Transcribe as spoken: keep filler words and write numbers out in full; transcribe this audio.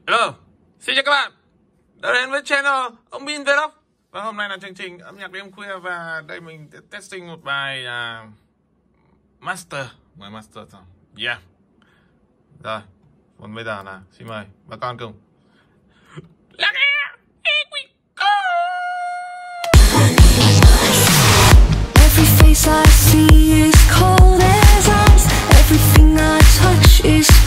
Hello, xin chào các bạn đã đến với channel ông Bin Vlog. Và hôm nay là chương trình âm nhạc đêm khuya. Và đây mình testing một bài uh, Master. Bài Master thôi. Yeah. Rồi, còn bây giờ là xin mời bà con cùng lắng nghe. Here we go. Every face I see is cold as ice. Everything I touch is